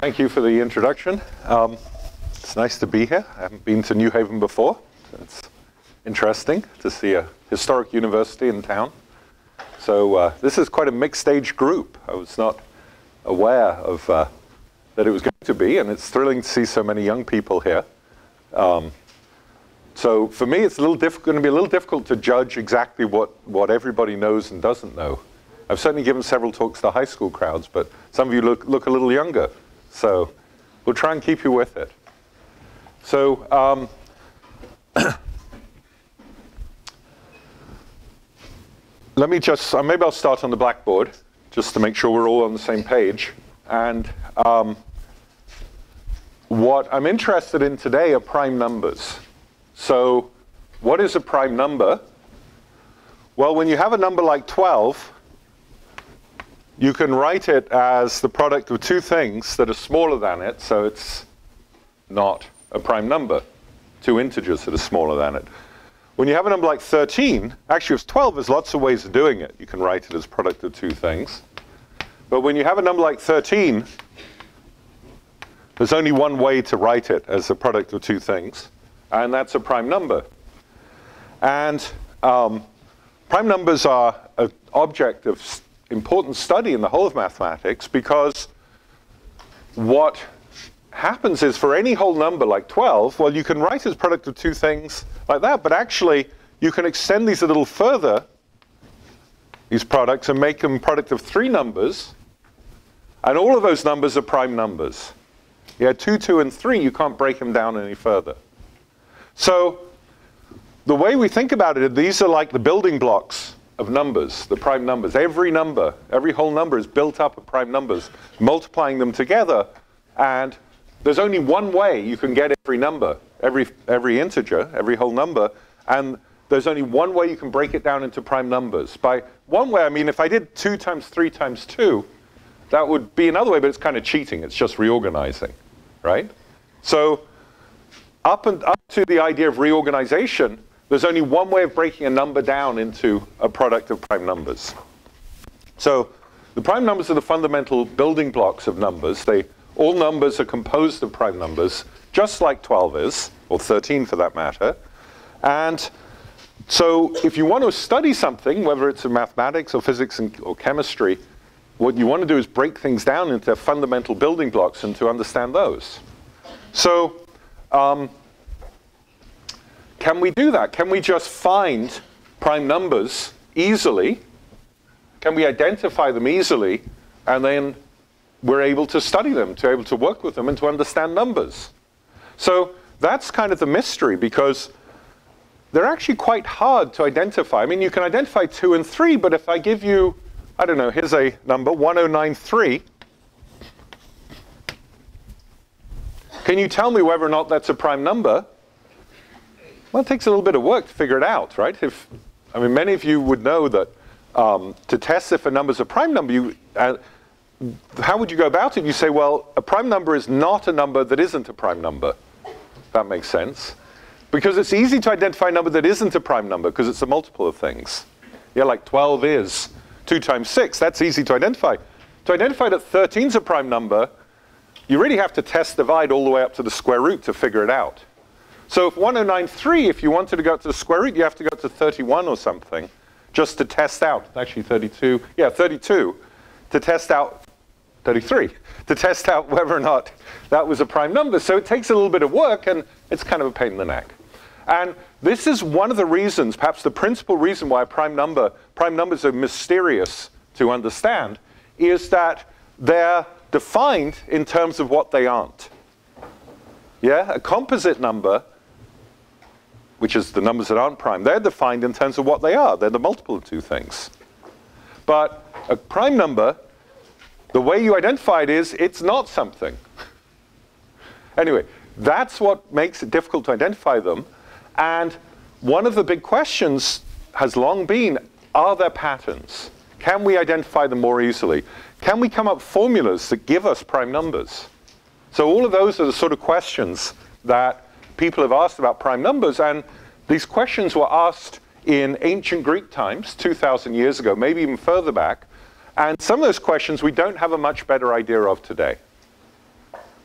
Thank you for the introduction. It's nice to be here. I haven't been to New Haven before. It's interesting to see a historic university in town. So this is quite a mixed age group. I was not aware of that it was going to be, and it's thrilling to see so many young people here. So for me, it's going to be a little difficult to judge exactly what everybody knows and doesn't know. I've certainly given several talks to high school crowds, but some of you look a little younger. So we'll try and keep you with it. So let me just, maybe I'll start on the blackboard, just to make sure we're all on the same page. And what I'm interested in today are prime numbers. So what is a prime number? Well, when you have a number like 12, you can write it as the product of two things that are smaller than it, so it's not a prime number. Two integers that are smaller than it. When you have a number like 13, actually with 12, there's lots of ways of doing it. You can write it as product of two things. But when you have a number like 13, there's only one way to write it as a product of two things, and that's a prime number. And prime numbers are an object of important study in the whole of mathematics, because what happens is for any whole number like 12, well, you can write as product of two things like that, but actually you can extend these a little further, these products, and make them product of three numbers, and all of those numbers are prime numbers. You had 2, 2, and 3, you can't break them down any further. So the way we think about it, these are like the building blocks of numbers, the prime numbers. Every number, every whole number is built up of prime numbers, multiplying them together, and there's only one way you can get every number, every integer, every whole number, and there's only one way you can break it down into prime numbers. By one way, I mean if I did 2 times 3 times 2, that would be another way, but it's kind of cheating. It's just reorganizing, right? So up to the idea of reorganization, there's only one way of breaking a number down into a product of prime numbers. So the prime numbers are the fundamental building blocks of numbers. All numbers are composed of prime numbers, just like 12 is, or 13 for that matter. And so if you want to study something, whether it's in mathematics or physics or chemistry, what you want to do is break things down into fundamental building blocks and to understand those. So can we do that? Can we just find prime numbers easily? Can we identify them easily? And then we're able to study them, to able to work with them, and to understand numbers. So that's kind of the mystery, because they're actually quite hard to identify. I mean, you can identify 2 and 3, but if I give you, I don't know, here's a number, 1093. Can you tell me whether or not that's a prime number? Well, it takes a little bit of work to figure it out, right? I mean, many of you would know that to test if a number is a prime number, how would you go about it? You say, well, a prime number is not a number that isn't a prime number. That makes sense. Because it's easy to identify a number that isn't a prime number, because it's a multiple of things. Yeah, like 12 is 2 times 6. That's easy to identify. To identify that 13 is a prime number, you really have to test divide all the way up to the square root to figure it out. So if 1093, if you wanted to go to the square root, you have to go to 31 or something, just to test out, actually 32, yeah, 32, to test out 33, to test out whether or not that was a prime number. So it takes a little bit of work, and it's kind of a pain in the neck. And this is one of the reasons, perhaps the principal reason why prime numbers are mysterious to understand, is that they're defined in terms of what they aren't. Yeah, a composite number, which is the numbers that aren't prime, they're defined in terms of what they are. They're the multiple of two things. But a prime number, the way you identify it is, it's not something. Anyway, that's what makes it difficult to identify them. And one of the big questions has long been, are there patterns? Can we identify them more easily? Can we come up with formulas that give us prime numbers? So all of those are the sort of questions that people have asked about prime numbers, and these questions were asked in ancient Greek times, 2,000 years ago, maybe even further back, and some of those questions we don't have a much better idea of today.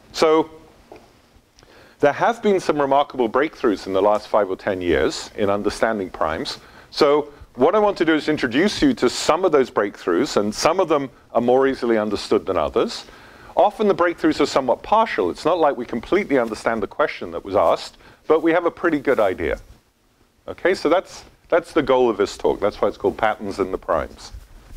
So there have been some remarkable breakthroughs in the last 5 or 10 years in understanding primes. So what I want to do is introduce you to some of those breakthroughs, and some of them are more easily understood than others. Often the breakthroughs are somewhat partial. It's not like we completely understand the question that was asked, but we have a pretty good idea. Okay, so that's the goal of this talk. That's why it's called Patterns in the Primes.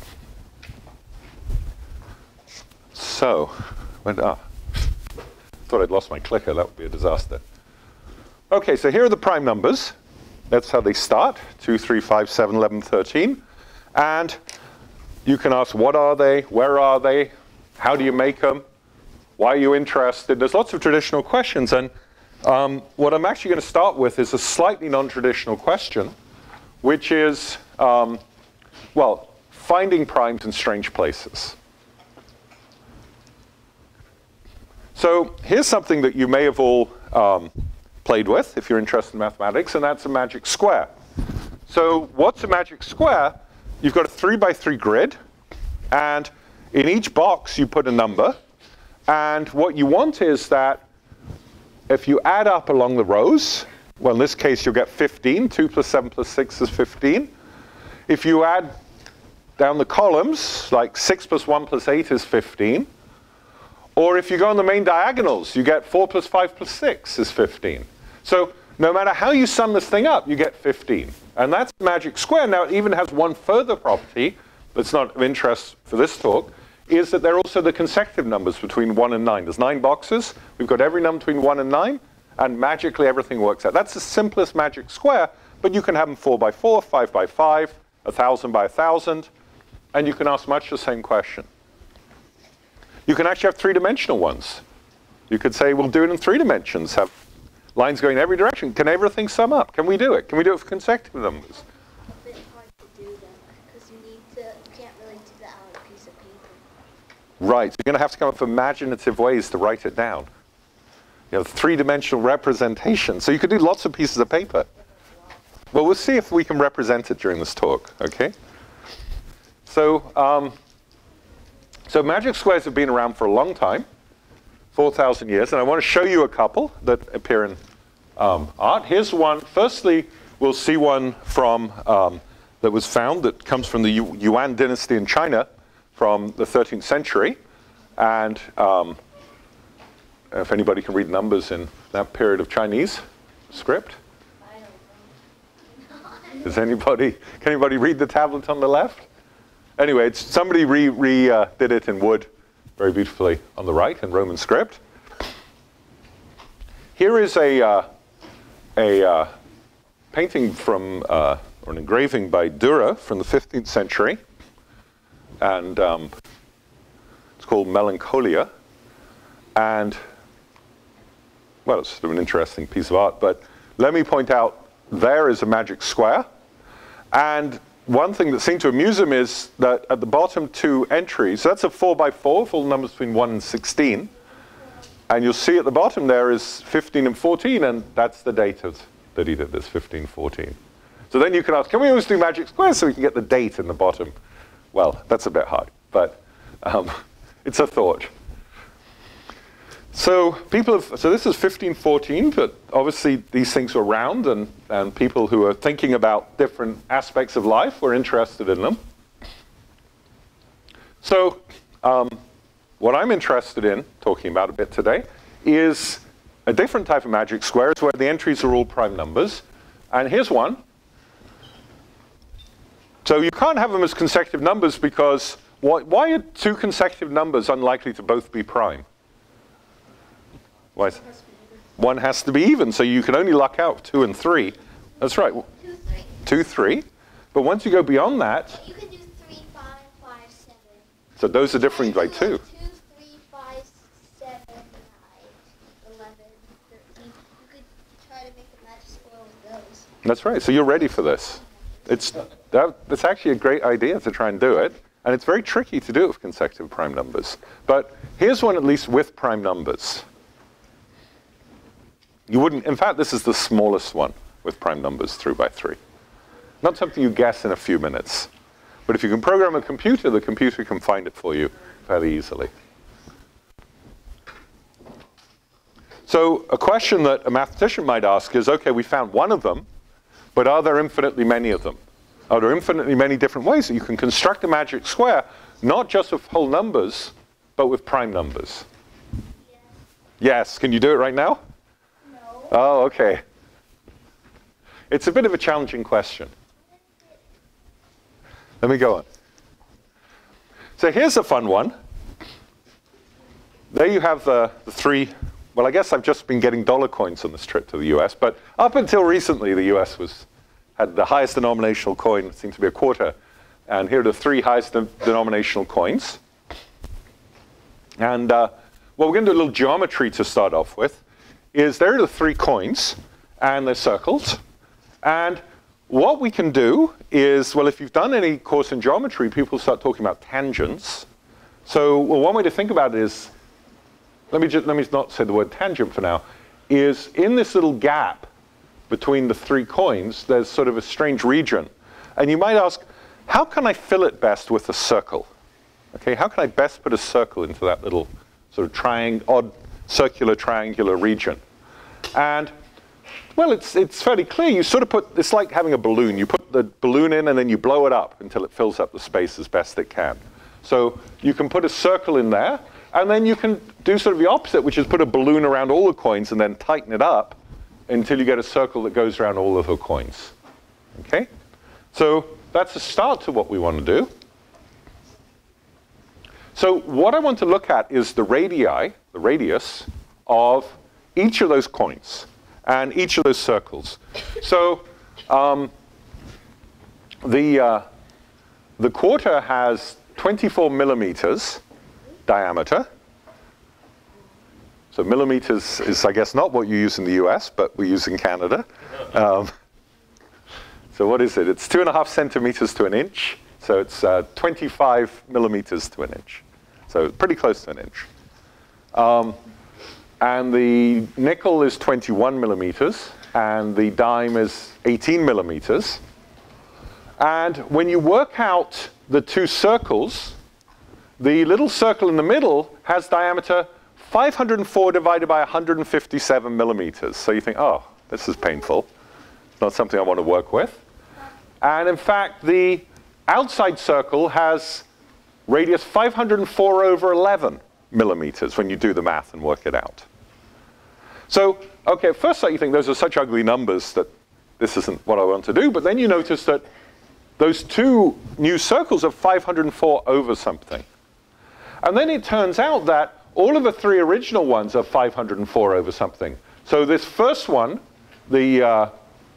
So, thought I'd lost my clicker. That would be a disaster. Okay, so here are the prime numbers. That's how they start, 2, 3, 5, 7, 11, 13. And you can ask, what are they? Where are they? How do you make them? Why are you interested? There's lots of traditional questions. And what I'm actually going to start with is a slightly non-traditional question, which is, well, finding primes in strange places. So here's something that you may have all played with if you're interested in mathematics, and that's a magic square. So what's a magic square? You've got a 3 by 3 grid, and in each box you put a number. And what you want is that if you add up along the rows, well, in this case you'll get 15. 2 plus 7 plus 6 is 15. If you add down the columns, like 6 plus 1 plus 8 is 15. Or if you go on the main diagonals, you get 4 plus 5 plus 6 is 15. So no matter how you sum this thing up, you get 15. And that's the magic square. Now, it even has one further property that's not of interest for this talk, is that they're also the consecutive numbers between 1 and 9. There's 9 boxes. We've got every number between 1 and 9, and magically everything works out. That's the simplest magic square, but you can have them 4 by 4, 5 by 5, 1,000 by 1,000, and you can ask much the same question. You can actually have 3-dimensional ones. You could say, we'll do it in 3 dimensions, have lines going in every direction. Can everything sum up? Can we do it? Can we do it for consecutive numbers? It's a bit hard to do that, because you can't really do that on a piece of paper. Right, so you're going to have to come up with imaginative ways to write it down. You have 3-dimensional representation. So you could do lots of pieces of paper. Well, we'll see if we can represent it during this talk, okay? So, so magic squares have been around for a long time, 4,000 years, and I want to show you a couple that appear in art. Here's one. Firstly, we'll see one from that was found that comes from the Yuan dynasty in China from the 13th century. And if anybody can read numbers in that period of Chinese script. Does anybody, can anybody read the tablet on the left? Anyway, it's, somebody did it in wood very beautifully on the right in Roman script. Here is a painting from, or an engraving by Dürer from the 15th century. And it's called Melancholia. And, well, it's sort of an interesting piece of art. But let me point out, there is a magic square. And one thing that seemed to amuse him is that at the bottom 2 entries, so that's a 4 by 4, full numbers between 1 and 16. And you'll see at the bottom there is 15 and 14, and that's the date that he did this, 15, 14. So then you can ask, can we always do magic squares so we can get the date in the bottom? Well, that's a bit hard, but it's a thought. So people have, so this is 1514, but obviously these things were around, and people who are thinking about different aspects of life were interested in them. So what I'm interested in talking about a bit today is a different type of magic squares where the entries are all prime numbers. And here's one. So you can't have them as consecutive numbers because why are 2 consecutive numbers unlikely to both be prime? Why? One has to be even, so you can only luck out 2 and 3. That's right. 2, 3. 2, 3. But once you go beyond that, You can do 3, 5, 5, 7. so those are differing by 2. 2, 3, 5, 7, 9, 11, 13. You could try to make a magic square with those. That's right. So you're ready for this. That's actually a great idea to try and do it. And it's very tricky to do it with consecutive prime numbers. But here's one at least with prime numbers. You wouldn't, in fact, this is the smallest one with prime numbers 3 by 3. Not something you guess in a few minutes. But if you can program a computer, the computer can find it for you fairly easily. So a question that a mathematician might ask is, okay, we found one of them, but are there infinitely many of them? Are there infinitely many different ways that you can construct a magic square, not just with whole numbers, but with prime numbers? Yes. Yes. Can you do it right now? No. Oh, okay. It's a bit of a challenging question. Let me go on. So here's a fun one. There you have the three. Well, I guess I've just been getting dollar coins on this trip to the US, but up until recently, the US had the highest denominational coin, it seemed to be a quarter. And here are the three highest denominational coins. And well, we're going to do a little geometry to start off with. There are the three coins, and they're circles. And what we can do is, well, if you've done any course in geometry, people start talking about tangents. So, well, one way to think about it is, let me not say the word tangent for now, is in this little gap between the three coins, there's sort of a strange region. And you might ask, how can I fill it best with a circle? Okay, how can I best put a circle into that little sort of odd circular triangular region? And well, it's fairly clear. You sort of it's like having a balloon. You put the balloon in and then you blow it up until it fills up the space as best it can. So you can put a circle in there, and then you can do sort of the opposite, which is put a balloon around all the coins and then tighten it up until you get a circle that goes around all of the coins. Okay? So that's a start to what we want to do. So what I want to look at is the radii, the radius, of each of those coins and each of those circles. So the quarter has 24 millimeters diameter. So millimeters is, I guess, not what you use in the US, but we use in Canada. So what is it? It's 2.5 centimeters to an inch. So it's 25 millimeters to an inch. So pretty close to an inch. And the nickel is 21 millimeters, and the dime is 18 millimeters. And when you work out the two circles, the little circle in the middle has diameter 504 divided by 157 millimeters. So you think, oh, this is painful. It's not something I want to work with. And in fact, the outside circle has radius 504 over 11 millimeters when you do the math and work it out. So, okay, at first sight you think those are such ugly numbers that this isn't what I want to do, but then you notice that those two new circles are 504 over something. And then it turns out that all of the three original ones are 504 over something. So this first one, the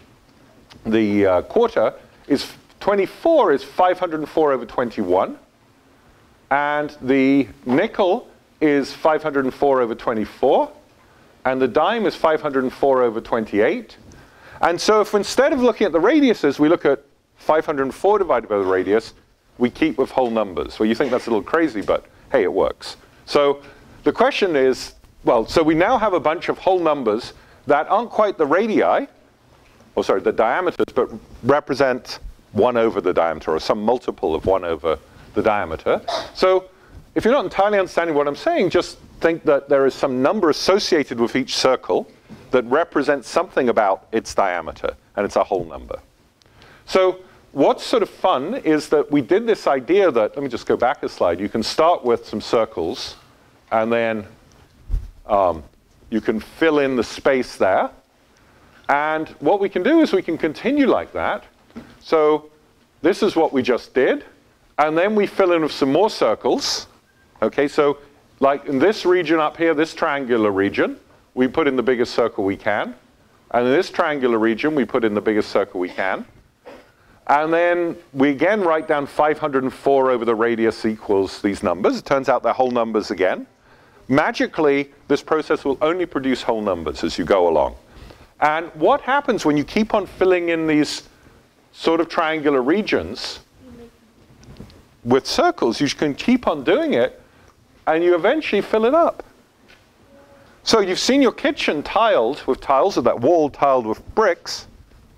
quarter, is 24 is 504 over 21. And the nickel is 504 over 24. And the dime is 504 over 28. And so if instead of looking at the radiuses, we look at 504 divided by the radius, we keep with whole numbers. Well, you think that's a little crazy, but hey, it works. So the question is, well, so we now have a bunch of whole numbers that aren't quite the radii, or sorry, the diameters, but represent 1 over the diameter, or some multiple of 1 over the diameter. So if you're not entirely understanding what I'm saying, just think that there is some number associated with each circle that represents something about its diameter, and it's a whole number. So what's sort of fun is that we did this idea that, let me just go back a slide, you can start with some circles, and then you can fill in the space there. And what we can do is we can continue like that. So this is what we just did. And then we fill in with some more circles. Okay, so like in this region up here, this triangular region, we put in the biggest circle we can. And in this triangular region, we put in the biggest circle we can. And then we again write down 504 over the radius equals these numbers. It turns out they're whole numbers again. Magically, this process will only produce whole numbers as you go along. And what happens when you keep on filling in these sort of triangular regions with circles? You can keep on doing it, and you eventually fill it up. So you've seen your kitchen tiled with tiles, or that wall tiled with bricks.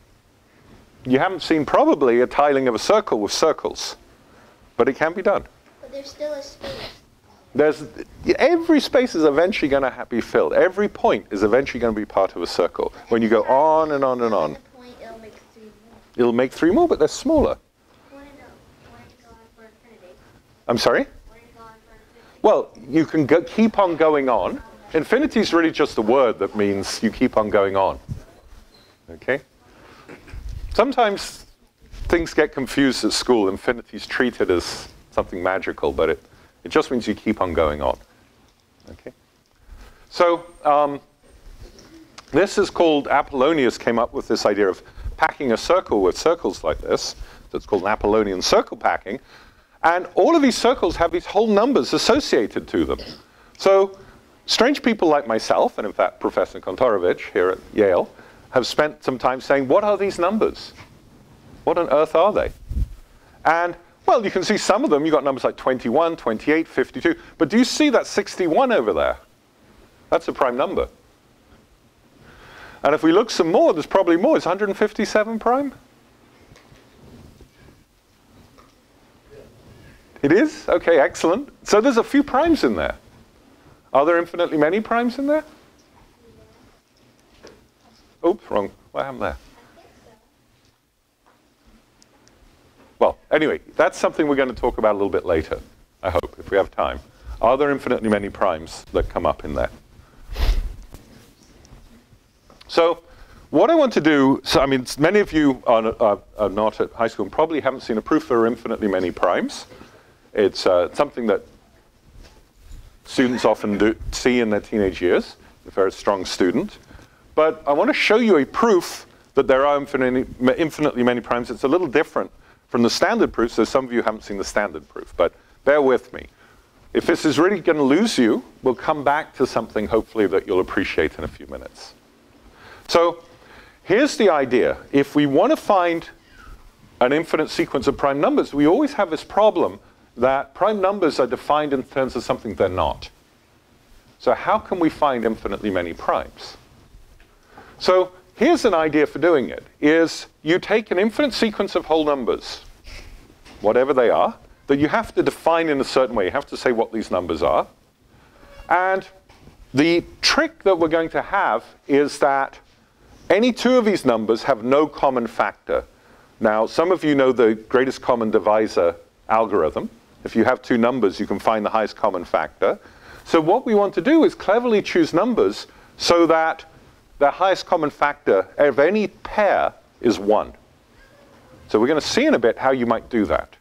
You haven't seen probably a tiling of a circle with circles, but it can be done. But there's still a space. Every space is eventually going to be filled. Every point is eventually going to be part of a circle. When you go on and on and on. Point, it'll make 3 more. It'll make 3 more, but they're smaller. When it go on for infinity? I'm sorry? When it go on for infinity? Well, you can keep on going on. Infinity is really just a word that means you keep on going on. Okay? Sometimes things get confused at school. Infinity is treated as something magical, but it just means you keep on going on. Okay? So this is called, Apollonius came up with this idea of packing a circle with circles like this. That's called an Apollonian circle packing. And all of these circles have these whole numbers associated to them. So strange people like myself, and in fact Professor Kontorovich here at Yale, have spent some time saying, what are these numbers? What on earth are they? And well, you can see some of them. You've got numbers like 21, 28, 52. But do you see that 61 over there? That's a prime number. And if we look some more, there's probably more. Is 157 prime? It is? Okay, excellent. So there's a few primes in there. Are there infinitely many primes in there? Oops, wrong. What happened there? Well, anyway, that's something we're going to talk about a little bit later, I hope, if we have time. Are there infinitely many primes that come up in there? So what I want to do, so I mean, many of you are not at high school and probably haven't seen a proof there are infinitely many primes. It's something that students often see in their teenage years, if they're a strong student. But I want to show you a proof that there are infinitely many primes. It's a little different from the standard proof, so some of you haven't seen the standard proof, but bear with me. If this is really going to lose you, we'll come back to something hopefully that you'll appreciate in a few minutes. So here's the idea. If we want to find an infinite sequence of prime numbers, we always have this problem that prime numbers are defined in terms of something they're not. So how can we find infinitely many primes? So here's an idea for doing it, is you take an infinite sequence of whole numbers, whatever they are, that you have to define in a certain way. You have to say what these numbers are. And the trick that we're going to have is that any two of these numbers have no common factor. Now, some of you know the greatest common divisor algorithm. If you have two numbers, you can find the highest common factor. So what we want to do is cleverly choose numbers so that the highest common factor of any pair is 1. So we're going to see in a bit how you might do that.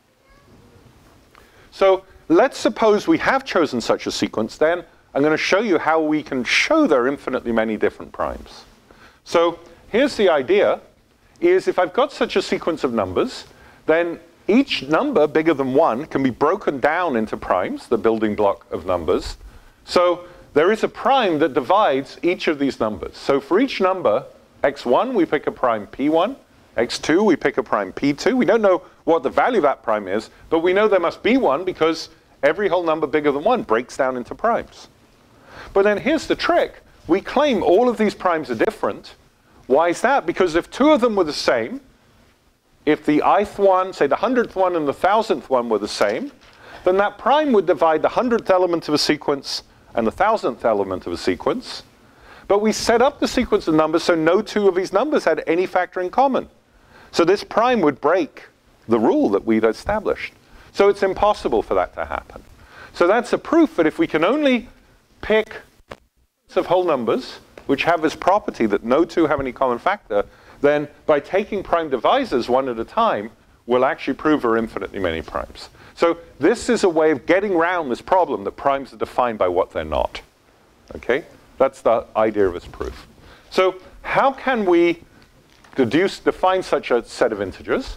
So let's suppose we have chosen such a sequence. Then I'm going to show you how we can show there are infinitely many different primes. So here's the idea, is if I've got such a sequence of numbers, then each number bigger than 1 can be broken down into primes, the building block of numbers. So there is a prime that divides each of these numbers. So for each number, x1, we pick a prime p1. x2, we pick a prime p2. We don't know what the value of that prime is, but we know there must be one because every whole number bigger than 1 breaks down into primes. But then here's the trick. We claim all of these primes are different. Why is that? Because if two of them were the same, if the ith one, say the 100th one and the 1000th one were the same, then that prime would divide the 100th element of a sequence and the 1000th element of a sequence. But we set up the sequence of numbers so no two of these numbers had any factor in common. So this prime would break the rule that we'd established. So it's impossible for that to happen. So that's a proof that if we can only pick of whole numbers, which have this property that no two have any common factor, then by taking prime divisors one at a time, we'll actually prove there are infinitely many primes. So this is a way of getting around this problem that primes are defined by what they're not. Okay? That's the idea of this proof. So how can we define such a set of integers?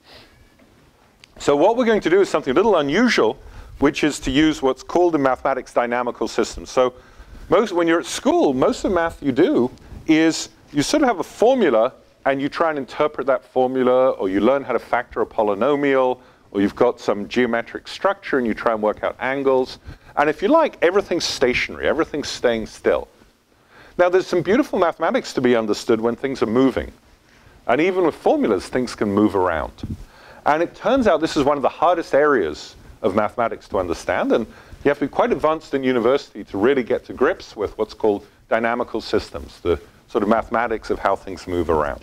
So what we're going to do is something a little unusual, which is to use what's called in mathematics dynamical systems. So when you're at school, most of the math you do is you sort of have a formula and you try and interpret that formula, or you learn how to factor a polynomial, or you've got some geometric structure and you try and work out angles. And if you like, everything's stationary, everything's staying still. Now there's some beautiful mathematics to be understood when things are moving. And even with formulas, things can move around. And it turns out this is one of the hardest areas of mathematics to understand. And You have to be quite advanced in university to really get to grips with what's called dynamical systems, the sort of mathematics of how things move around.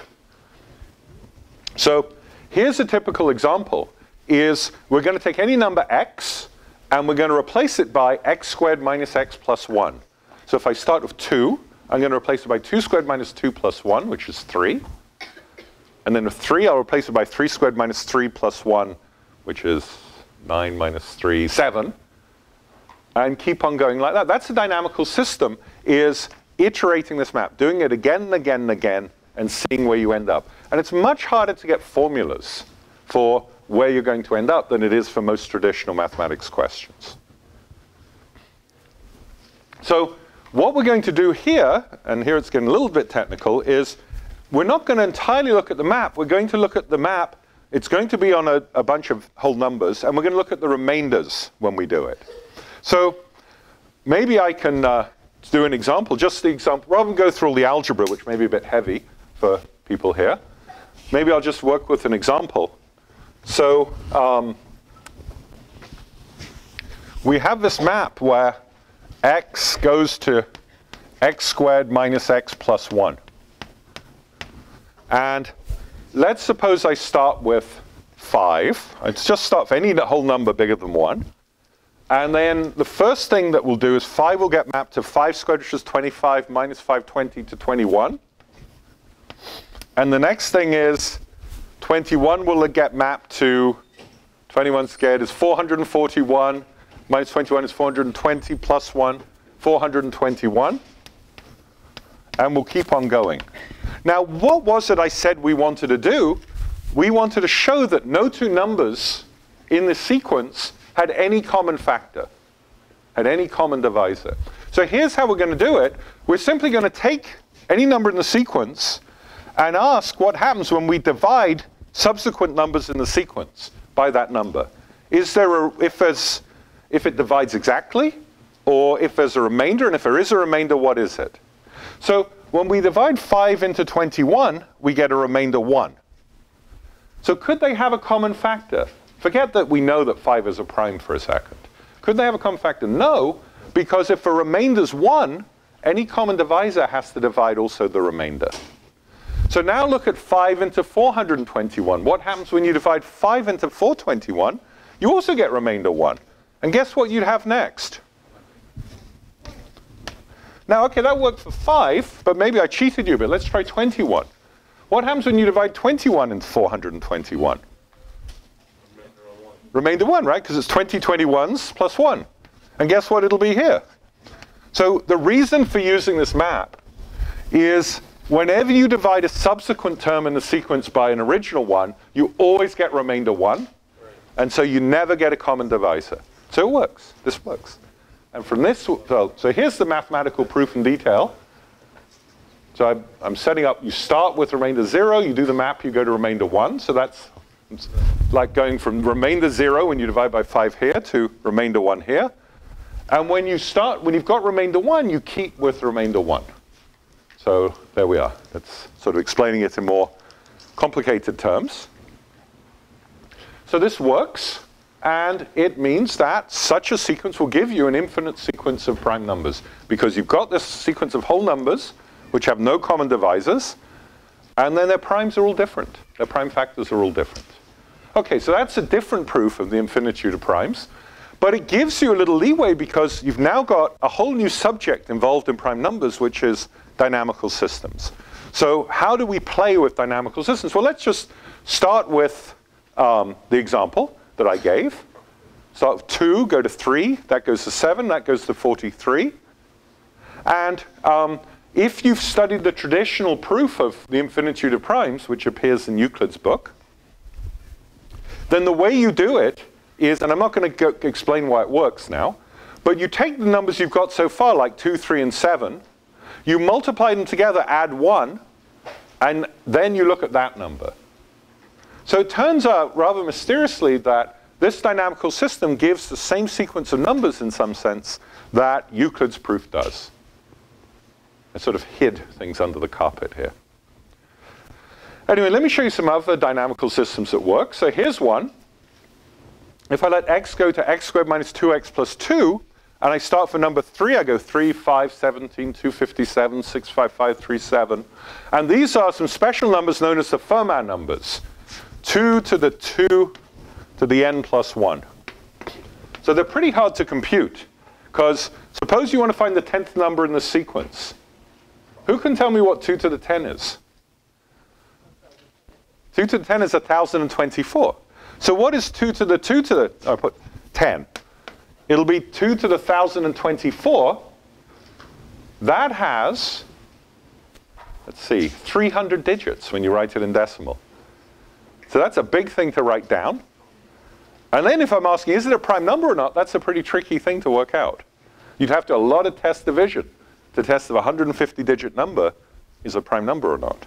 So here's a typical example, is we're going to take any number x, and we're going to replace it by x squared minus x plus 1. So if I start with 2, I'm going to replace it by 2 squared minus 2 plus 1, which is 3. And then with 3, I'll replace it by 3 squared minus 3 plus 1, which is 9 minus 3, 7. And keep on going like that. That's a dynamical system, is iterating this map, doing it again and again and again, and seeing where you end up. And it's much harder to get formulas for where you're going to end up than it is for most traditional mathematics questions. So what we're going to do here, and here it's getting a little bit technical, is we're not going to entirely look at the map. We're going to look at the map. It's going to be on a bunch of whole numbers, and we're going to look at the remainders when we do it. So maybe I can do an example, just the example, rather than go through all the algebra, which may be a bit heavy for people here. Maybe I'll just work with an example. So we have this map where x goes to x squared minus x plus 1. And let's suppose I start with 5. Let's just start for any whole number bigger than 1. And then the first thing that we'll do is 5 will get mapped to 5 squared, which is 25, minus 520 to 21. And the next thing is 21 will get mapped to 21 squared is 441, minus 21 is 420, plus 1, 421. And we'll keep on going. Now, what was it I said we wanted to do? We wanted to show that no two numbers in the sequence had any common factor, had any common divisor. So here's how we're going to do it. We're simply going to take any number in the sequence and ask what happens when we divide subsequent numbers in the sequence by that number. Is there if it divides exactly, or if there's a remainder, and if there is a remainder, what is it? So when we divide 5 into 21, we get a remainder 1. So could they have a common factor? Forget that we know that 5 is a prime for a second. Could they have a common factor? No, because if a remainder is 1, any common divisor has to divide also the remainder. So now look at 5 into 421. What happens when you divide 5 into 421? You also get remainder 1. And guess what you'd have next? Now, okay, that worked for 5, but maybe I cheated you a bit. Let's try 21. What happens when you divide 21 into 421? Remainder 1, right? Because it's 20 21s plus 1. And guess what it'll be here? So the reason for using this map is whenever you divide a subsequent term in the sequence by an original one, you always get remainder 1. And so you never get a common divisor. So it works. This works. And from this, so here's the mathematical proof in detail. So I'm setting up, you start with remainder 0, you do the map, you go to remainder 1. So that's like going from remainder 0 when you divide by 5 here to remainder 1 here. And when you've got remainder 1, you keep with remainder 1. So there we are. That's sort of explaining it in more complicated terms. So this works, and it means that such a sequence will give you an infinite sequence of prime numbers, because you've got this sequence of whole numbers which have no common divisors, and then their primes are all different. Their prime factors are all different. Okay, so that's a different proof of the infinitude of primes, but it gives you a little leeway because you've now got a whole new subject involved in prime numbers, which is dynamical systems. So how do we play with dynamical systems? Well, let's just start with the example that I gave. Start with 2, go to 3, that goes to 7, that goes to 43. And if you've studied the traditional proof of the infinitude of primes, which appears in Euclid's book, then the way you do it is, and I'm not going to explain why it works now, but you take the numbers you've got so far, like 2, 3, and 7, you multiply them together, add 1, and then you look at that number. So it turns out, rather mysteriously, that this dynamical system gives the same sequence of numbers, in some sense, that Euclid's proof does. I sort of hid things under the carpet here. Anyway, let me show you some other dynamical systems that work. So here's one. if I let x go to x squared minus 2x plus 2, and I start for number 3, I go 3, 5, 17, 257, 65537. And these are some special numbers known as the Fermat numbers. 2 to the 2 to the n plus 1. So they're pretty hard to compute, because suppose you want to find the 10th number in the sequence. Who can tell me what 2 to the 10 is? 2 to the 10 is 1,024. So what is 2 to the 2 to the, I put 10. It'll be 2 to the 1,024. That has, let's see, 300 digits when you write it in decimal. So that's a big thing to write down. And then if I'm asking, is it a prime number or not, that's a pretty tricky thing to work out. You'd have to do a lot of test division to test if a 150-digit number is a prime number or not.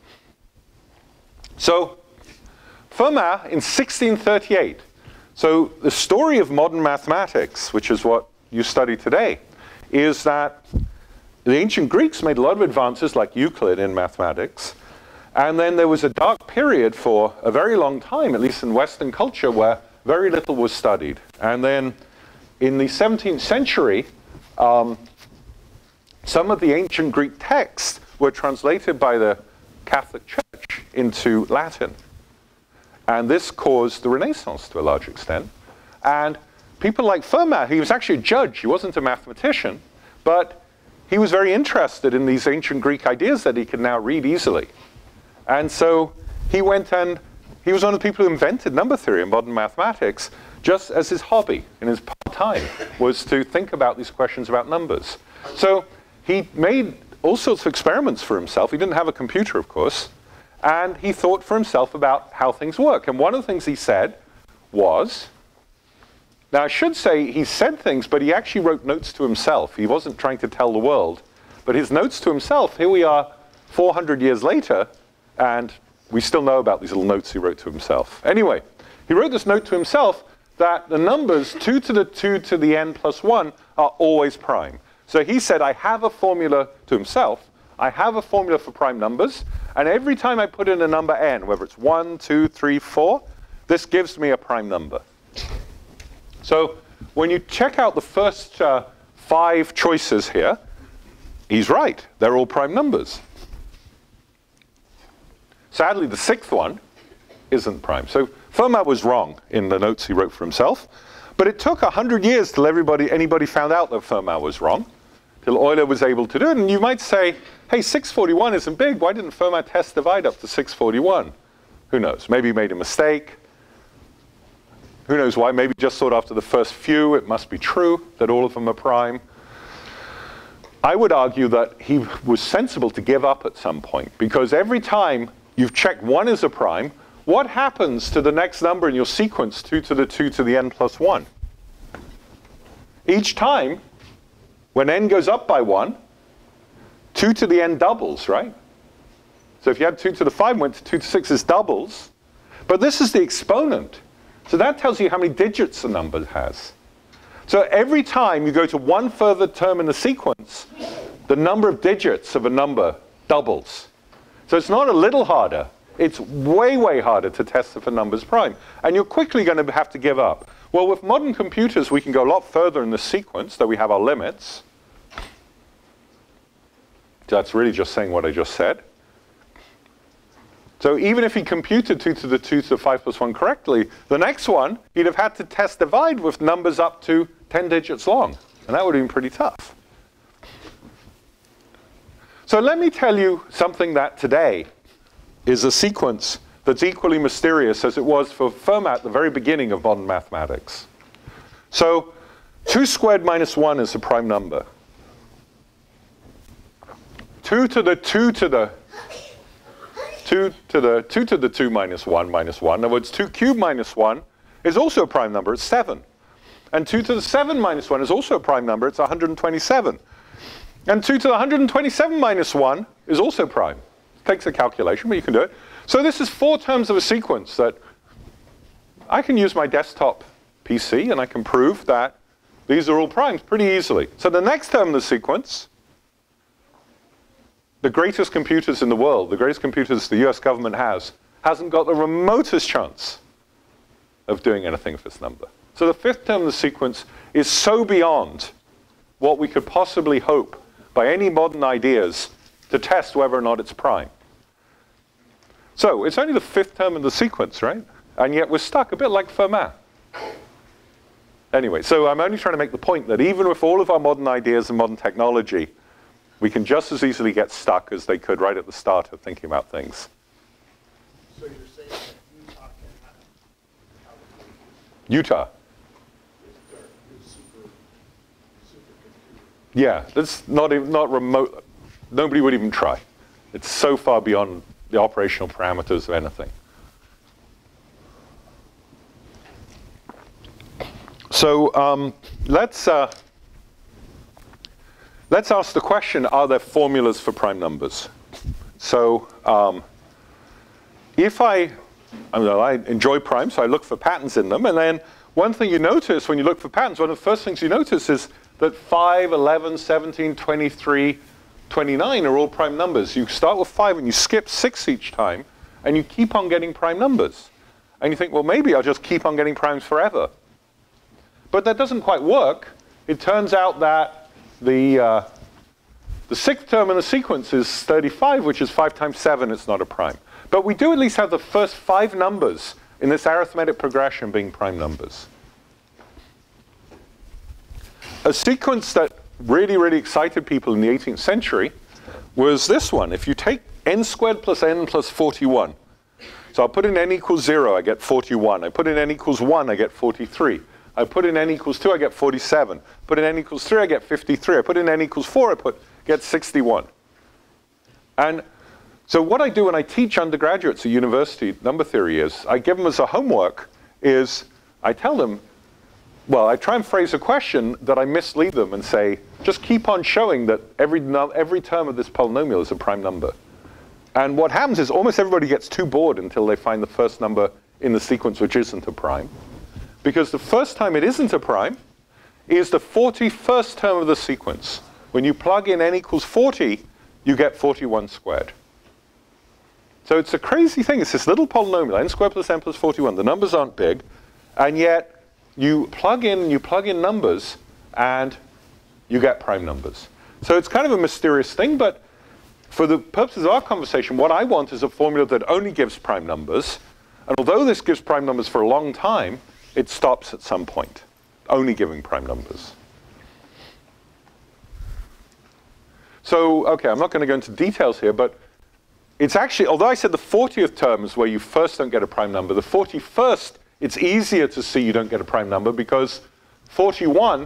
So Fermat in 1638. So the story of modern mathematics, which is what you study today, is that the ancient Greeks made a lot of advances like Euclid in mathematics. And then there was a dark period for a very long time, at least in Western culture, where very little was studied. And then in the 17th century, some of the ancient Greek texts were translated by the Catholic Church into Latin. And this caused the Renaissance to a large extent. And people like Fermat, he was actually a judge, he wasn't a mathematician, but he was very interested in these ancient Greek ideas that he could now read easily. And so he went and he was one of the people who invented number theory in modern mathematics, just as his hobby in his part-time was to think about these questions about numbers. So he made all sorts of experiments for himself. He didn't have a computer, of course. And he thought for himself about how things work. And one of the things he said was, now I should say he said things, but he actually wrote notes to himself. He wasn't trying to tell the world. But his notes to himself, here we are 400 years later, and we still know about these little notes he wrote to himself. Anyway, he wrote this note to himself that the numbers 2 to the 2 to the n plus 1 are always prime. So he said, I have a formula to himself. I have a formula for prime numbers. And every time I put in a number n, whether it's 1, 2, 3, 4, this gives me a prime number. So when you check out the first 5 choices here, he's right. They're all prime numbers. Sadly, the 6th one isn't prime. So Fermat was wrong in the notes he wrote for himself. But it took 100 years till anybody found out that Fermat was wrong, till Euler was able to do it. And you might say, hey, 641 isn't big. Why didn't Fermat test divide up to 641? Who knows? Maybe he made a mistake. Who knows why? Maybe just thought after the first few it must be true that all of them are prime. I would argue that he was sensible to give up at some point, because every time you've checked one as a prime, what happens to the next number in your sequence, 2 to the 2 to the n plus 1? Each time, when n goes up by 1, 2 to the n doubles, right? So if you had 2 to the 5 and went to 2 to 6, this doubles. But this is the exponent. So that tells you how many digits a number has. So every time you go to one further term in the sequence, the number of digits of a number doubles. So it's not a little harder. It's way, way harder to test if a number's prime. And you're quickly going to have to give up. Well, with modern computers, we can go a lot further in the sequence, though we have our limits. That's really just saying what I just said. So even if he computed 2 to the 2 to the 5 plus 1 correctly, the next one, he'd have had to test divide with numbers up to 10 digits long. And that would have been pretty tough. So let me tell you something that today is a sequence that's equally mysterious as it was for Fermat at the very beginning of modern mathematics. So 2 squared minus 1 is a prime number. 2 to the 2 to the 2 to the 2 to the 2 minus 1 minus 1. In other words, 2 cubed minus 1 is also a prime number. It's 7. And 2 to the 7 minus 1 is also a prime number. It's 127. And 2 to the 127 minus 1 is also prime. It takes a calculation, but you can do it. So this is 4 terms of a sequence that I can use my desktop PC, and I can prove that these are all primes pretty easily. So the next term of the sequence, the greatest computers in the world, the greatest computers the US government has, hasn't got the remotest chance of doing anything with this number. So the fifth term of the sequence is so beyond what we could possibly hope by any modern ideas to test whether or not it's prime. So it's only the fifth term of the sequence, right? And yet we're stuck, a bit like Fermat. Anyway, so I'm only trying to make the point that even with all of our modern ideas and modern technology, we can just as easily get stuck as they could right at the start of thinking about things. So you're saying that Utah can have Utah. is supercomputer. Yeah, that's not remote. Nobody would even try. It's so far beyond the operational parameters of anything. So let's ask the question, are there formulas for prime numbers? So if I enjoy primes, so I look for patterns in them, and then one thing you notice when you look for patterns, one of the first things you notice is that 5, 11, 17, 23, 29 are all prime numbers. You start with 5 and you skip 6 each time, and you keep on getting prime numbers. And you think, well, maybe I'll just keep on getting primes forever. But that doesn't quite work. It turns out that the sixth term in the sequence is 35, which is 5 times 7. It's not a prime. But we do at least have the first 5 numbers in this arithmetic progression being prime numbers. A sequence that really, really excited people in the 18th century was this one. If you take n squared plus n plus 41, so I'll put in n equals 0, I get 41. I put in n equals 1, I get 43. I put in n equals 2, I get 47. Put in n equals 3, I get 53. I put in n equals 4, I get 61. And so what I do when I teach undergraduates at university number theory is, I give them as a homework is, I tell them, well, I try and phrase a question that I mislead them and say, just keep on showing that every term of this polynomial is a prime number. And what happens is almost everybody gets too bored until they find the first number in the sequence which isn't a prime. Because the first time it isn't a prime is the 41st term of the sequence. When you plug in n equals 40, you get 41 squared. So it's a crazy thing. It's this little polynomial, n squared plus n plus 41. The numbers aren't big, and yet you plug in numbers, and you get prime numbers. So it's kind of a mysterious thing, but for the purposes of our conversation, what I want is a formula that only gives prime numbers. And although this gives prime numbers for a long time, it stops at some point, only giving prime numbers. So, okay, I'm not going to go into details here, but it's actually, although I said the 40th term is where you first don't get a prime number, the 41st, it's easier to see you don't get a prime number because 41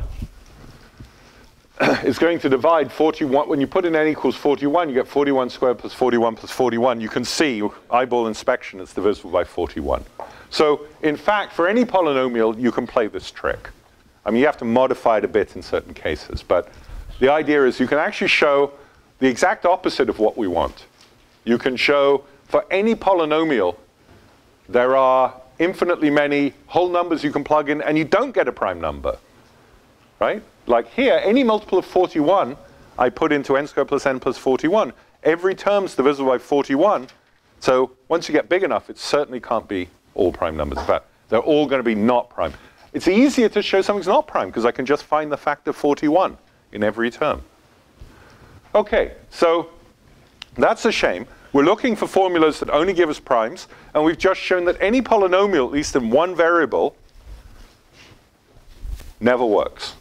is going to divide 41. When you put in n equals 41, you get 41 squared plus 41 plus 41. You can see, eyeball inspection, it's divisible by 41. So, in fact, for any polynomial, you can play this trick. I mean, you have to modify it a bit in certain cases, but the idea is you can actually show the exact opposite of what we want. You can show for any polynomial, there are infinitely many whole numbers you can plug in, and you don't get a prime number, right? Like here, any multiple of 41, I put into n squared plus n plus 41. Every term's divisible by 41, so once you get big enough, it certainly can't be all prime numbers. In fact, they're all going to be not prime. It's easier to show something's not prime because I can just find the factor 41 in every term. Okay, so that's a shame. We're looking for formulas that only give us primes, and we've just shown that any polynomial, at least in one variable, never works.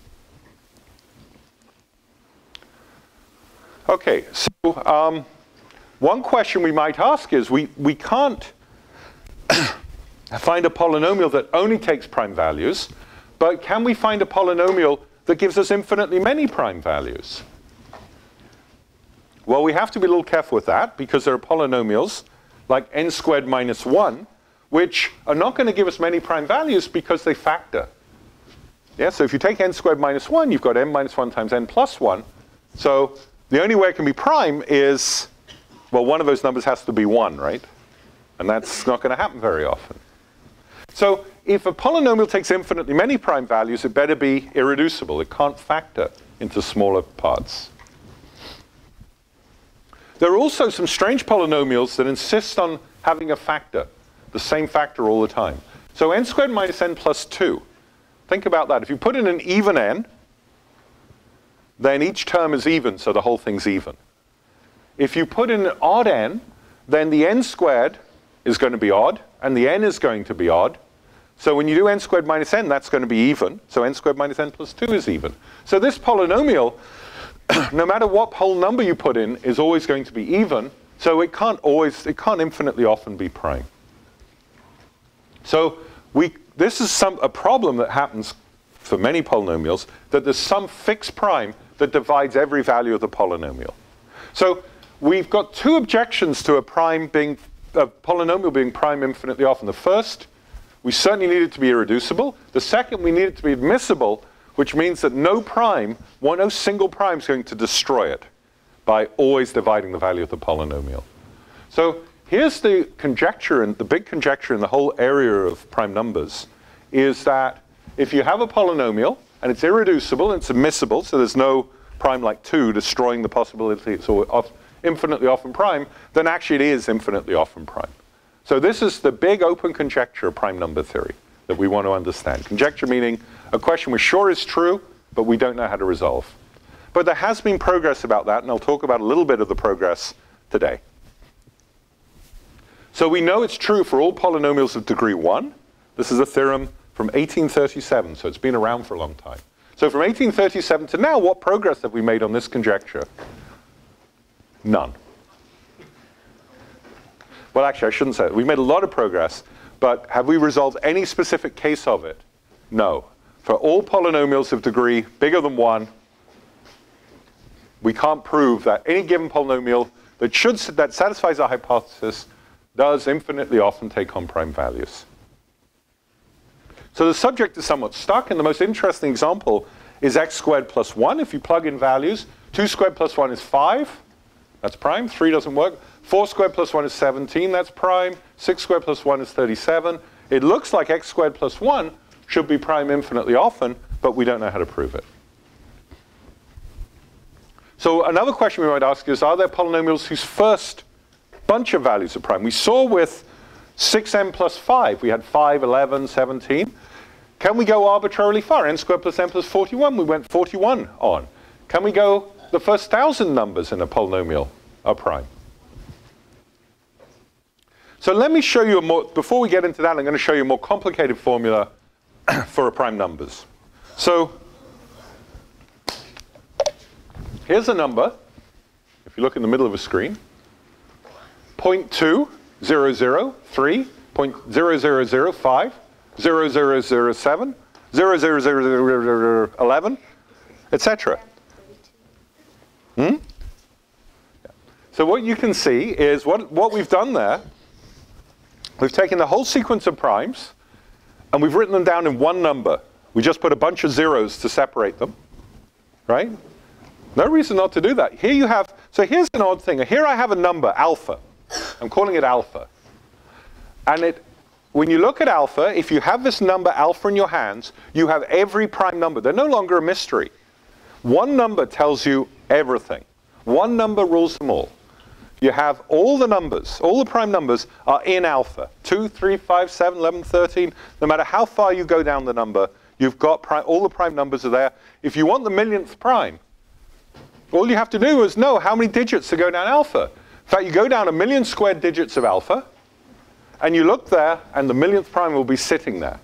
Okay, so one question we might ask is, we can't find a polynomial that only takes prime values, but can we find a polynomial that gives us infinitely many prime values? Well, we have to be a little careful with that because there are polynomials like n squared minus 1, which are not going to give us many prime values because they factor. Yeah, so if you take n squared minus 1, you've got n minus 1 times n plus 1. So the only way it can be prime is, well, one of those numbers has to be 1, right? And that's not going to happen very often. So if a polynomial takes infinitely many prime values, it better be irreducible. It can't factor into smaller parts. There are also some strange polynomials that insist on having a factor, the same factor all the time. So n squared minus n plus 2. Think about that. If you put in an even n, then each term is even, so the whole thing's even. If you put in an odd n, then the n squared is going to be odd, and the n is going to be odd. So when you do n squared minus n, that's going to be even. So n squared minus n plus 2 is even. So this polynomial, no matter what whole number you put in, is always going to be even. So it can't infinitely often be prime. So this is a problem that happens for many polynomials, that there's some fixed prime that divides every value of the polynomial. So we've got two objections to a polynomial being prime infinitely often. The first, we certainly need it to be irreducible. The second, we need it to be admissible, which means that no single prime is going to destroy it by always dividing the value of the polynomial. So here's the conjecture, and the big conjecture in the whole area of prime numbers is that if you have a polynomial and it's irreducible and it's admissible, so there's no prime like 2 destroying the possibility it's infinitely often prime, then actually it is infinitely often prime. So this is the big open conjecture of prime number theory that we want to understand. Conjecture meaning a question we're sure is true, but we don't know how to resolve. But there has been progress about that, and I'll talk about a little bit of the progress today. So we know it's true for all polynomials of degree 1. This is a theorem from 1837, so it's been around for a long time. So from 1837 to now, what progress have we made on this conjecture? None. Well, actually, I shouldn't say that. We've made a lot of progress, but have we resolved any specific case of it? No. For all polynomials of degree bigger than 1, we can't prove that any given polynomial that satisfies our hypothesis does infinitely often take on prime values. So the subject is somewhat stuck, and the most interesting example is x squared plus 1. If you plug in values, 2 squared plus 1 is 5. That's prime. 3 doesn't work. 4 squared plus 1 is 17. That's prime. 6 squared plus 1 is 37. It looks like x squared plus 1 should be prime infinitely often, but we don't know how to prove it. So another question we might ask is, are there polynomials whose first bunch of values are prime? We saw with 6n plus 5, we had 5, 11, 17. Can we go arbitrarily far? N squared plus n plus 41, we went 41 on. Can we go the first 1,000 numbers in a polynomial are prime? So let me show you before we get into that, I'm going to show you a more complicated formula for prime numbers. So here's a number, if you look in the middle of a screen, 0.2, 0, 0, 3, 0.0005, 0007, 00011, etc. So what you can see is what we've done there, we've taken the whole sequence of primes, and we've written them down in one number. We just put a bunch of zeros to separate them, right? No reason not to do that. Here you have, so here's an odd thing. Here I have a number, alpha. I'm calling it alpha. And when you look at alpha, if you have this number alpha in your hands, you have every prime number. They're no longer a mystery. One number tells you everything. One number rules them all. You have all the numbers, all the prime numbers are in alpha. 2, 3, 5, 7, 11, 13. No matter how far you go down the number, you've got all the prime numbers are there. If you want the millionth prime, all you have to do is know how many digits to go down alpha. In fact, you go down 1,000,000 squared digits of alpha, and you look there, and the millionth prime will be sitting there.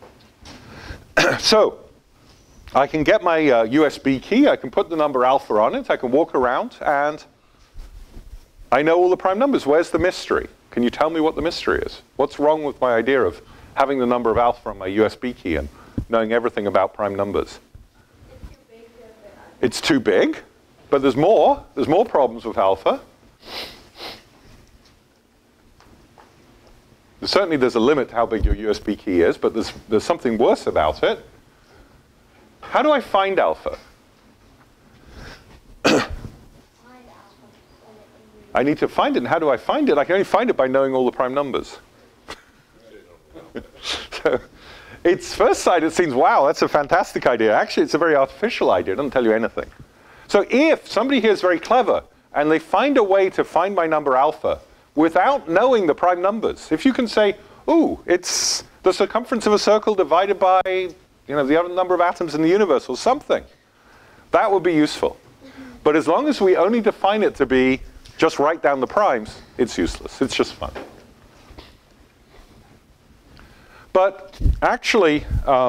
So I can get my USB key. I can put the number alpha on it. I can walk around, and I know all the prime numbers. Where's the mystery? Can you tell me what the mystery is? What's wrong with my idea of having the number of alpha on my USB key and knowing everything about prime numbers? It's too big, but there's more. There's more problems with alpha. Certainly there's a limit to how big your USB key is, but there's something worse about it. How do I find alpha? I need to find it, and how do I find it? I can only find it by knowing all the prime numbers. So, it's first sight, it seems, wow, that's a fantastic idea. Actually, it's a very artificial idea. It doesn't tell you anything. So if somebody here is very clever, and they find a way to find my number alpha without knowing the prime numbers, if you can say, ooh, it's the circumference of a circle divided by, the other number of atoms in the universe or something. That would be useful. But as long as we only define it to be just write down the primes, it's useless. It's just fun. But actually,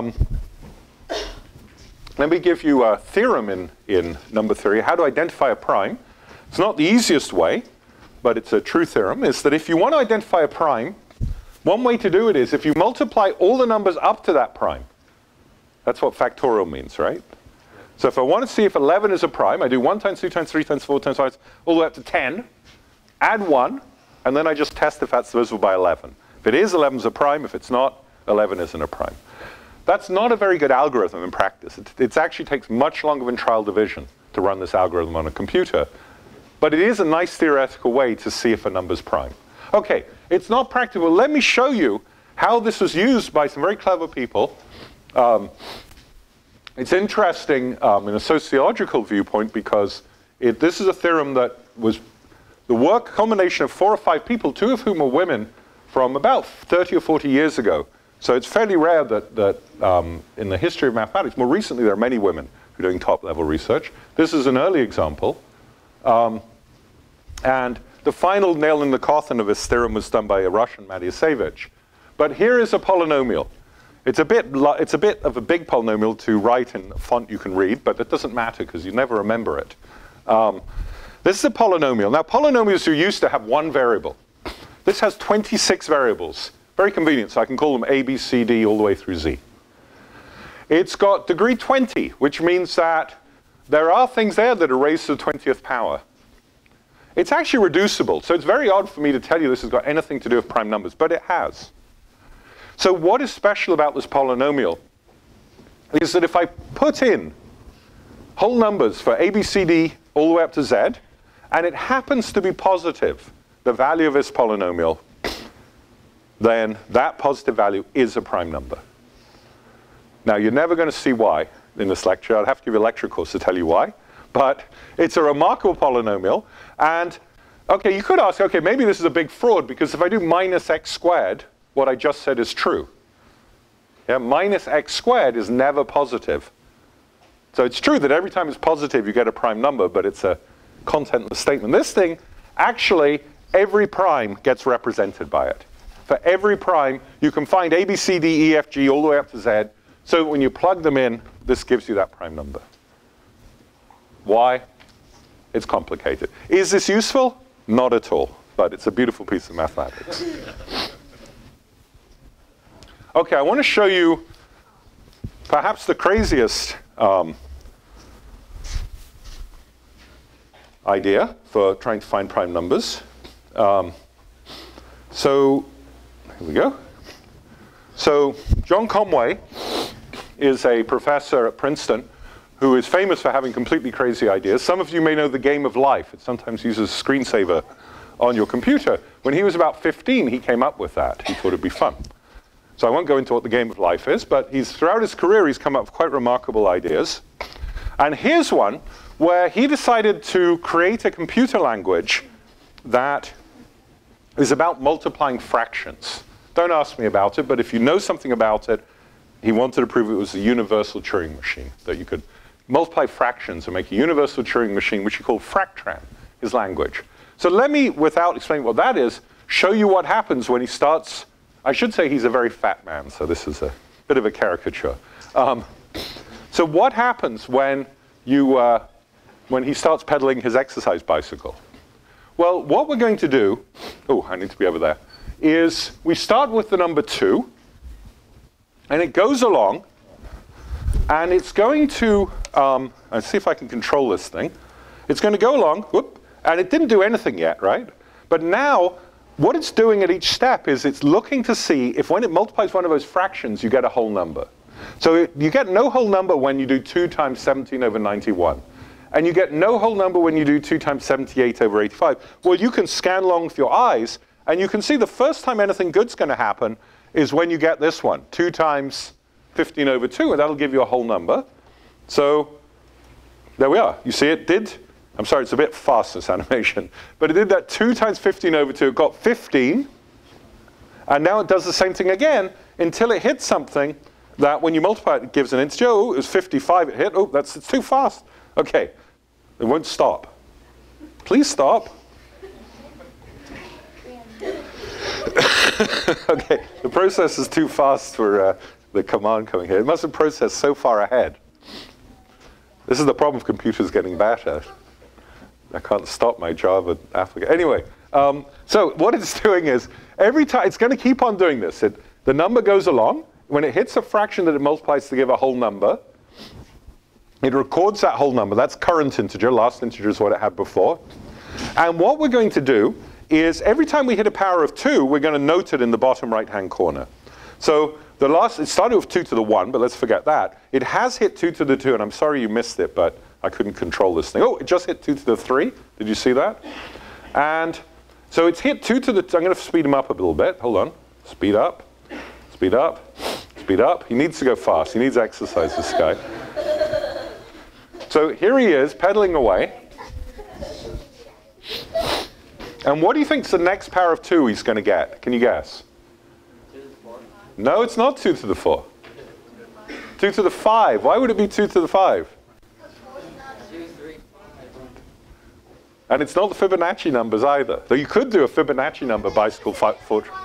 let me give you a theorem in number theory, how to identify a prime. It's not the easiest way, but it's a true theorem, is that if you want to identify a prime, one way to do it is if you multiply all the numbers up to that prime. That's what factorial means, right? So if I want to see if 11 is a prime, I do 1 times 2 times 3 times 4 times 5, all the way up to 10, add 1, and then I just test if that's divisible by 11. If it is, 11 is a prime. If it's not, 11 isn't a prime. That's not a very good algorithm in practice. It actually takes much longer than trial division to run this algorithm on a computer. But it is a nice theoretical way to see if a number's prime. Okay, it's not practical. Let me show you how this was used by some very clever people. It's interesting in a sociological viewpoint because this is a theorem that was the combination of 4 or 5 people, 2 of whom are women, from about 30 or 40 years ago. So it's fairly rare that in the history of mathematics, more recently there are many women who are doing top-level research. This is an early example. And the final nail in the coffin of this theorem was done by a Russian, Matiasevich. But here is a polynomial. It's a bit of a big polynomial to write in a font you can read, but that doesn't matter because you never remember it. This is a polynomial. Now, polynomials are used to have one variable. This has 26 variables. Very convenient, so I can call them A, B, C, D, all the way through Z. It's got degree 20, which means that there are things there that are raised to the 20th power. It's actually reducible, so it's very odd for me to tell you this has got anything to do with prime numbers, but it has. So what is special about this polynomial is that if I put in whole numbers for A, B, C, D, all the way up to Z, and it happens to be positive, the value of this polynomial, then that positive value is a prime number. Now, you're never going to see why in this lecture. I'd have to give you a lecture course to tell you why. But it's a remarkable polynomial. And, OK, you could ask, OK, maybe this is a big fraud, because if I do minus x squared, what I just said is true. Yeah, minus x squared is never positive. So it's true that every time it's positive, you get a prime number, but it's a contentless statement. This thing, actually, every prime gets represented by it. For every prime, you can find A, B, C, D, E, F, G, all the way up to Z. So when you plug them in, this gives you that prime number. Why? It's complicated. Is this useful? Not at all. But it's a beautiful piece of mathematics. OK, I want to show you perhaps the craziest idea for trying to find prime numbers. So here we go. So John Conway is a professor at Princeton who is famous for having completely crazy ideas. Some of you may know the game of life. It sometimes uses a screensaver on your computer. When he was about 15, he came up with that. He thought it'd be fun. So I won't go into what the game of life is, but throughout his career, he's come up with quite remarkable ideas. And here's one where he decided to create a computer language that is about multiplying fractions. Don't ask me about it, but if you know something about it, he wanted to prove it was a universal Turing machine, that you could multiply fractions and make a universal Turing machine, which he called Fractran, his language. So let me, without explaining what that is, show you what happens when he starts. I should say he's a very fat man, so this is a bit of a caricature. So what happens when he starts pedaling his exercise bicycle? Well, what we're going to do, I need to be over there, is we start with the number 2, and it goes along, and it's going to, let's see if I can control this thing. It's going to go along, whoop, and it didn't do anything yet, right? But now, what it's doing at each step is it's looking to see if when it multiplies one of those fractions, you get a whole number. So you get no whole number when you do 2 times 17 over 91. And you get no whole number when you do 2 times 78 over 85. Well, you can scan along with your eyes, and you can see the first time anything good's going to happen is when you get this one, 2 times 15 over 2, and that'll give you a whole number. So there we are. You see it did, I'm sorry, it's a bit fast, this animation, but it did that 2 times 15 over 2. It got 15, and now it does the same thing again. until it hits something that when you multiply it, it gives an integer. Oh, it was 55 it hit. Oh, it's too fast. Okay, it won't stop. Please stop. Okay, the process is too fast for the command coming here. It must have processed so far ahead. This is the problem of computers getting better. I can't stop my Java application. Anyway, so what it's doing is, every time, it's going to keep on doing this. The number goes along. When it hits a fraction that it multiplies to give a whole number, it records that whole number. That's current integer. Last integer is what it had before. And what we're going to do is, every time we hit a power of 2, we're going to note it in the bottom right-hand corner. So it started with 2 to the 1, but let's forget that. It has hit 2 to the 2, and I'm sorry you missed it, but I couldn't control this thing. Oh, it just hit 2 to the 3. Did you see that? And so it's hit 2 to the, I'm going to speed him up a little bit. Hold on. Speed up. Speed up. Speed up. He needs to go fast. He needs exercise, this guy. So here he is, pedaling away. And what do you think's the next power of 2 he's going to get? Can you guess? 2 to the 4. No, it's not 2 to the 4. 2 to the 5. Why would it be 2 to the 5? 2, 3, 5. And it's not the Fibonacci numbers either. Though you could do a Fibonacci number bicycle 4. 2, 3,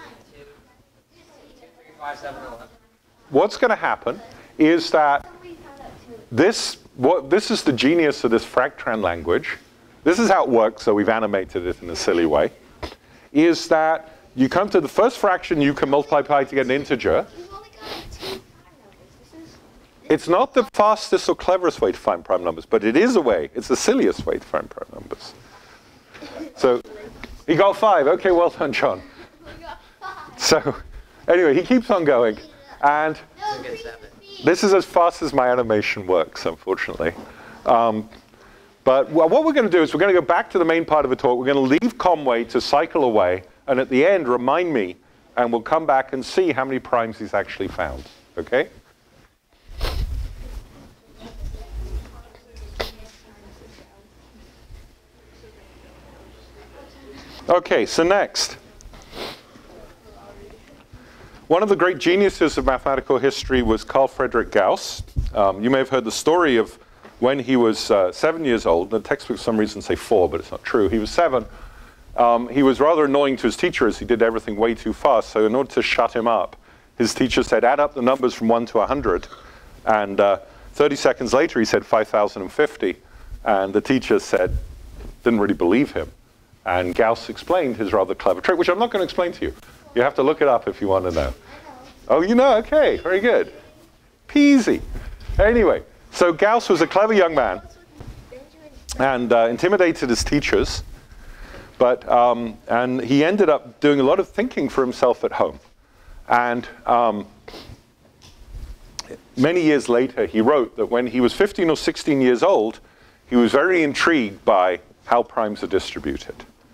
5, 7, 11. What's going to happen is that this is the genius of this Fractran language. This is how it works, so we've animated it in a silly way, is that you come to the first fraction you can multiply to get an integer. You've only got 2 prime numbers. It's not the fastest or cleverest way to find prime numbers, but it is a way. It's the silliest way to find prime numbers. So he got 5. Okay, well done, John. You got 5. So anyway, he keeps on going. And No, Get 7. this is as fast as my animation works, unfortunately. But what we're going to do is we're going to go back to the main part of the talk. We're going to leave Conway to cycle away. And at the end, remind me. And we'll come back and see how many primes he's actually found. OK? OK, so next. One of the great geniuses of mathematical history was Carl Friedrich Gauss. You may have heard the story of when he was 7 years old. The textbooks for some reason say 4, but it's not true. He was 7. He was rather annoying to his teacher as he did everything way too fast. So in order to shut him up, his teacher said, add up the numbers from 1 to 100. And 30 seconds later, he said 5,050. And the teacher said, didn't really believe him. And Gauss explained his rather clever trick, which I'm not going to explain to you. You have to look it up if you want to know. Oh, you know? OK, very good. Peasy. Anyway, so Gauss was a clever young man and intimidated his teachers. But and he ended up doing a lot of thinking for himself at home. And many years later, he wrote that when he was 15 or 16 years old, he was very intrigued by how primes are distributed.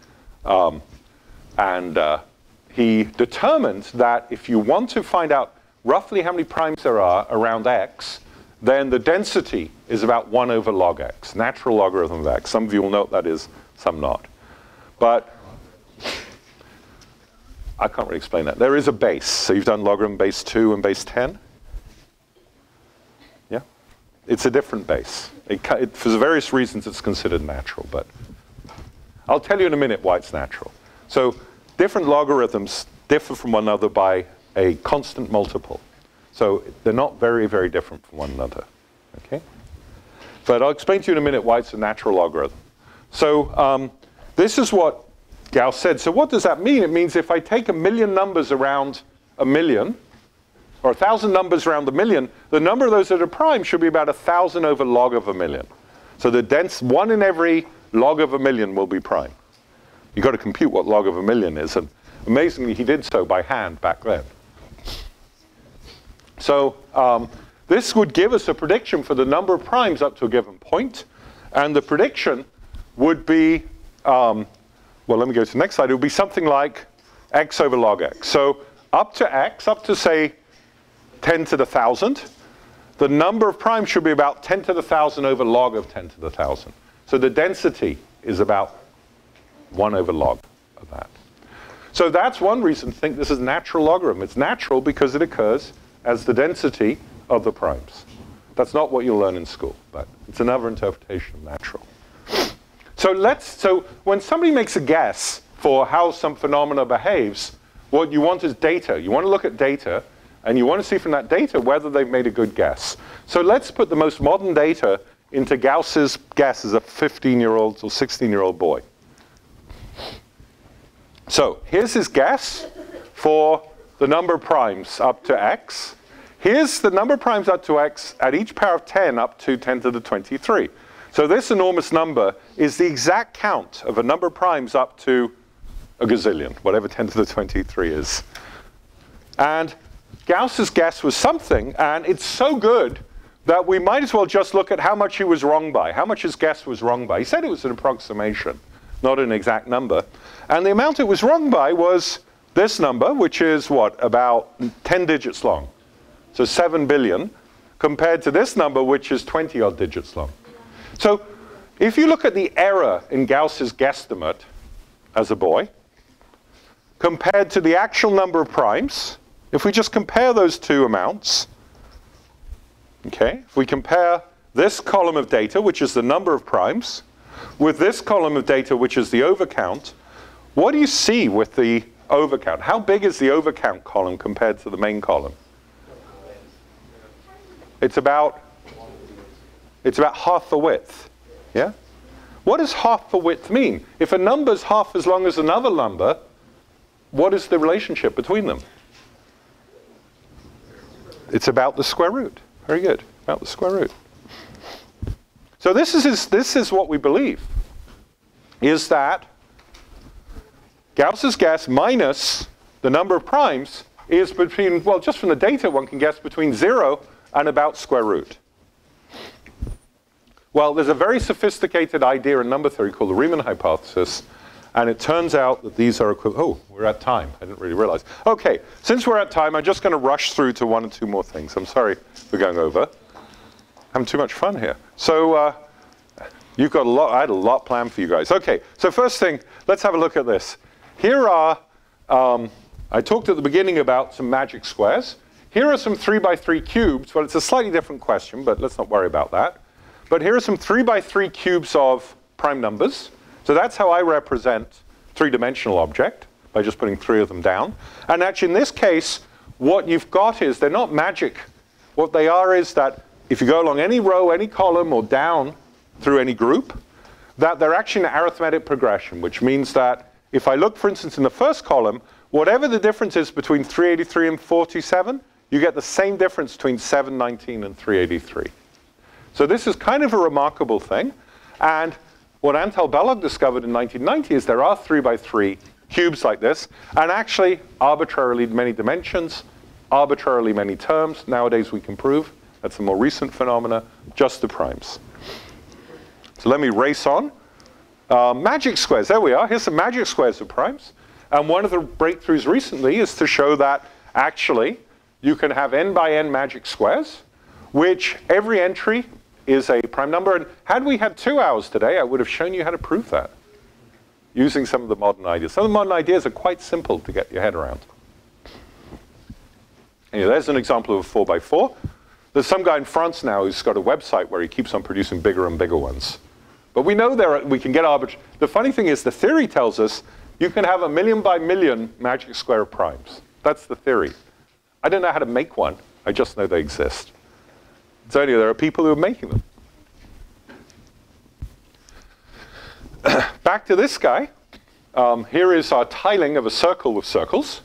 He determined that if you want to find out roughly how many primes there are around x, then the density is about 1 over log x, natural logarithm of x. Some of you will know what that is, some not. But I can't really explain that. There is a base. So you've done logarithm base 2 and base 10? Yeah? It's a different base. For various reasons, it's considered natural. But I'll tell you in a minute why it's natural. So different logarithms differ from one another by a constant multiple. So they're not very, very different from one another. Okay? But I'll explain to you in a minute why it's a natural logarithm. So this is what Gauss said. So what does that mean? It means if I take 1,000,000 numbers around 1,000,000, or 1,000 numbers around 1,000,000, the number of those that are prime should be about 1,000 over log of 1,000,000. So the dense 1 in every log of 1,000,000 will be prime. You've got to compute what log of 1,000,000 is. And amazingly, he did so by hand back then. So this would give us a prediction for the number of primes up to a given point. And the prediction would be, well, let me go to the next slide. It would be something like x over log x. So up to x, up to, say, 10 to the 1,000, the number of primes should be about 10 to the 1,000 over log of 10 to the 1,000. So the density is about 1 over log of that. So that's one reason to think this is natural logarithm. It's natural because it occurs as the density of the primes. That's not what you'll learn in school, but it's another interpretation of natural. So when somebody makes a guess for how some phenomena behaves, what you want is data. You want to look at data, and you want to see from that data whether they've made a good guess. So let's put the most modern data into Gauss's guess as a 15-year-old or 16-year-old boy. So here's his guess for the number of primes up to x. Here's the number of primes up to x at each power of 10 up to 10 to the 23. So this enormous number is the exact count of a number of primes up to a gazillion, whatever 10 to the 23 is. And Gauss's guess was something, and it's so good that we might as well just look at how much he was wrong by, how much his guess was wrong by. He said it was an approximation, not an exact number. And the amount it was wrong by was this number, which is what, about 10 digits long. So 7 billion, compared to this number, which is 20-odd digits long. So if you look at the error in Gauss's guesstimate as a boy, compared to the actual number of primes, if we just compare those two amounts, okay, if we compare this column of data, which is the number of primes, with this column of data, which is the overcount, what do you see with the overcount? How big is the overcount column compared to the main column? It's about half the width. Yeah? What does half the width mean? If a number is half as long as another number, what is the relationship between them? It's about the square root. Very good. About the square root. So this is what we believe, is that Gauss's guess minus the number of primes is between, well, just from the data one can guess between 0 and about square root. Well, there's a very sophisticated idea in number theory called the Riemann hypothesis, and it turns out that these are equivalent. Oh, we're at time. I didn't really realize. Okay, since we're at time, I'm just going to rush through to one or two more things. I'm sorry for going over. Having too much fun here. So you've got a lot. I had a lot planned for you guys. Okay, so first thing, let's have a look at this. Here are, I talked at the beginning about some magic squares. Here are some 3x3 cubes. Well, it's a slightly different question, but let's not worry about that. But here are some 3x3 cubes of prime numbers. So that's how I represent three-dimensional object, by just putting 3 of them down. And actually, in this case, what you've got is they're not magic. What they are is that if you go along any row, any column, or down through any group, that they're actually an arithmetic progression, which means that if I look, for instance, in the first column, whatever the difference is between 383 and 47, you get the same difference between 719 and 383. So this is kind of a remarkable thing. And what Antal Belloc discovered in 1990 is there are 3x3 cubes like this, and actually arbitrarily many dimensions, arbitrarily many terms. Nowadays we can prove that's a more recent phenomena, just the primes. So let me race on. Magic squares, there we are. Here's some magic squares of primes. And one of the breakthroughs recently is to show that actually you can have n by n magic squares, which every entry is a prime number. And had we had 2 hours today, I would have shown you how to prove that using some of the modern ideas. Some of the modern ideas are quite simple to get your head around. Anyway, there's an example of a 4x4. There's some guy in France now who's got a website where he keeps on producing bigger and bigger ones. But we know we can get arbitrary. The funny thing is the theory tells us you can have a million by million magic square of primes. That's the theory. I don't know how to make one. I just know they exist. It's only there are people who are making them. Back to this guy. Here is our tiling of a circle with circles.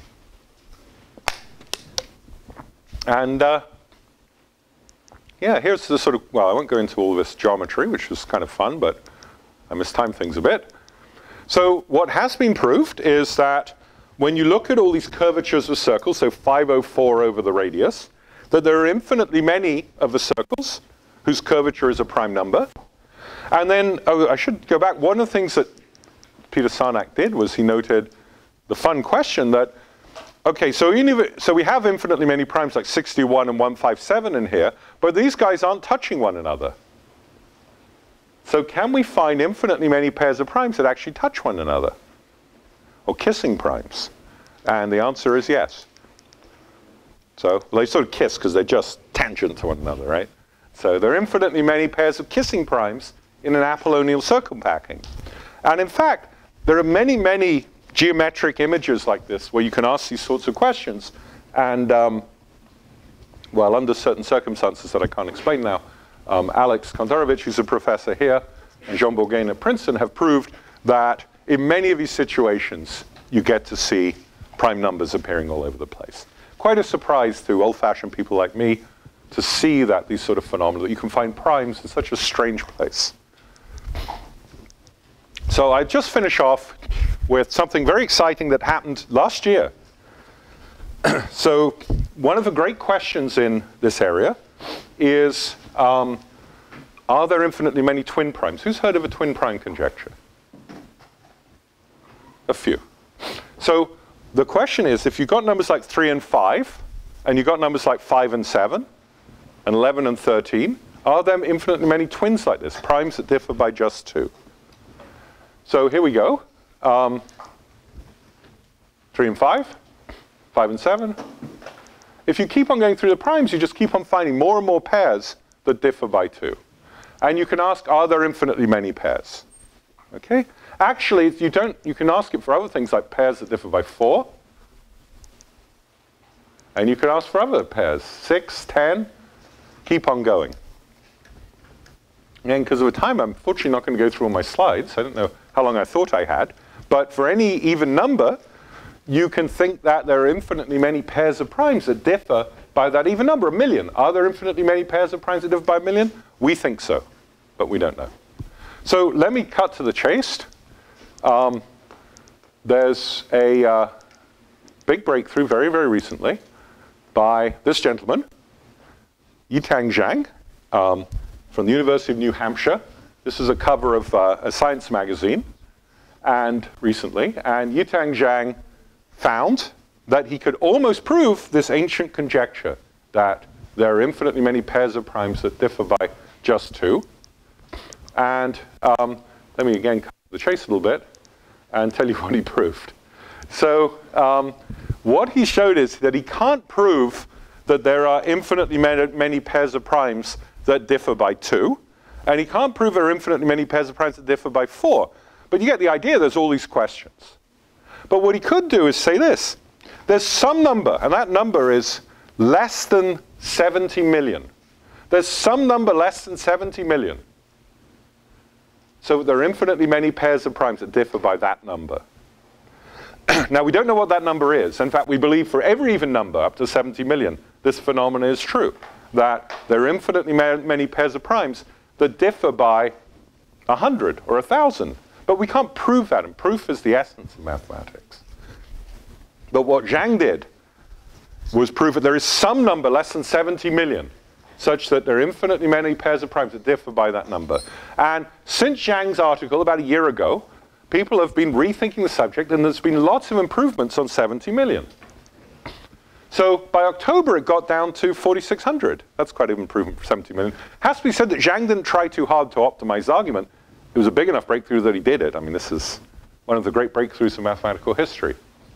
And yeah, here's the sort of, well, I won't go into all this geometry, which was kind of fun, but I mistimed things a bit. So what has been proved is that when you look at all these curvatures of circles, so 504 over the radius, that there are infinitely many of the circles whose curvature is a prime number. And then, oh, I should go back. One of the things that Peter Sarnak did was he noted the fun question that, okay, so we have infinitely many primes like 61 and 157 in here, but these guys aren't touching one another. So can we find infinitely many pairs of primes that actually touch one another? Or kissing primes? And the answer is yes. So they sort of kiss because they're just tangent to one another, right? So there are infinitely many pairs of kissing primes in an apollonial circumpacking. And in fact, there are many, many geometric images like this where you can ask these sorts of questions. And, well, under certain circumstances that I can't explain now, Alex Kontorovich, who's a professor here, and Jean Bourgain at Princeton have proved that in many of these situations, you get to see prime numbers appearing all over the place. Quite a surprise to old-fashioned people like me to see that these sort of phenomena, that you can find primes in such a strange place. So I just finish off with something very exciting that happened last year. So one of the great questions in this area is, are there infinitely many twin primes? Who's heard of a twin prime conjecture? A few. So the question is, if you've got numbers like 3 and 5, and you've got numbers like 5 and 7, and 11 and 13, are there infinitely many twins like this, primes that differ by just 2? So here we go. 3 and 5, 5 and 7. If you keep on going through the primes, you just keep on finding more and more pairs that differ by 2. And you can ask, are there infinitely many pairs? Okay? Actually, you can ask it for other things like pairs that differ by 4. And you can ask for other pairs, 6, 10, keep on going. And because of the time, I'm unfortunately not going to go through all my slides. I don't know how long I thought I had. But for any even number, you can think that there are infinitely many pairs of primes that differ by that even number, a million. Are there infinitely many pairs of primes that differ by a million? We think so, but we don't know. So let me cut to the chase. There's a big breakthrough very, very recently by this gentleman, Yitang Zhang, from the University of New Hampshire. This is a cover of a science magazine, and recently, and Yitang Zhang found that he could almost prove this ancient conjecture that there are infinitely many pairs of primes that differ by just 2. And let me again cut to the chase a little bit and tell you what he proved. So what he showed is that he can't prove that there are infinitely many pairs of primes that differ by 2. And he can't prove there are infinitely many pairs of primes that differ by 4. But you get the idea, there's all these questions. But what he could do is say this. There's some number, and that number is less than 70 million. There's some number less than 70 million. So there are infinitely many pairs of primes that differ by that number. Now, we don't know what that number is. In fact, we believe for every even number up to 70 million, this phenomenon is true, that there are infinitely many pairs of primes that differ by 100 or 1,000. But we can't prove that, and proof is the essence of mathematics. But what Zhang did was prove that there is some number less than 70 million, such that there are infinitely many pairs of primes that differ by that number. And since Zhang's article about a year ago, people have been rethinking the subject, and there's been lots of improvements on 70 million. So by October, it got down to 4,600. That's quite an improvement for 70 million. Has to be said that Zhang didn't try too hard to optimize the argument. It was a big enough breakthrough that he did it. I mean, this is one of the great breakthroughs in mathematical history.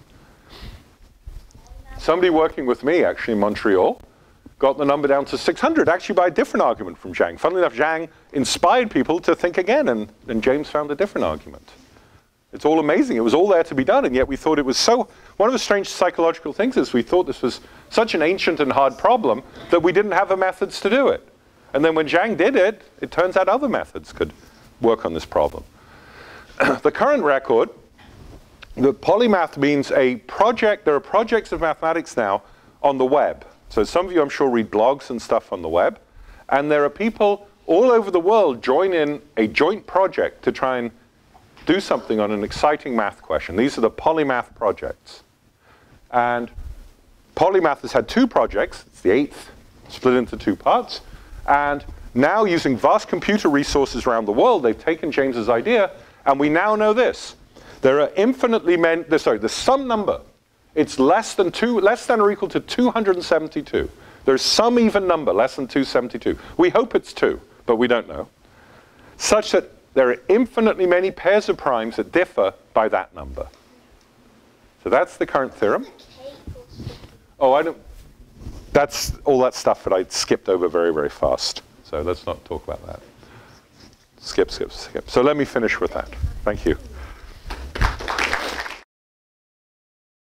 Somebody working with me, actually, in Montreal, got the number down to 600, actually by a different argument from Zhang. Funnily enough, Zhang inspired people to think again, and James found a different argument. It's all amazing. It was all there to be done, and yet we thought it was so... One of the strange psychological things is we thought this was such an ancient and hard problem that we didn't have the methods to do it. And then when Zhang did it, it turns out other methods could work on this problem. The current record, the polymath means a project. There are projects of mathematics now on the web. So some of you, I'm sure, read blogs and stuff on the web. And there are people all over the world join in a joint project to try and do something on an exciting math question. These are the polymath projects. And polymath has had 2 projects. It's the 8th, split into 2 parts. And now, using vast computer resources around the world, they've taken James's idea, and we now know this. There are infinitely many, there's some number. It's less than or equal to 272. There's some even number less than 272. We hope it's 2, but we don't know. Such that there are infinitely many pairs of primes that differ by that number. So that's the current theorem. K equals 50. Oh, I don't. That's all that stuff that I skipped over very, very fast. So let's not talk about that. Skip, skip, skip. So let me finish with that. Thank you.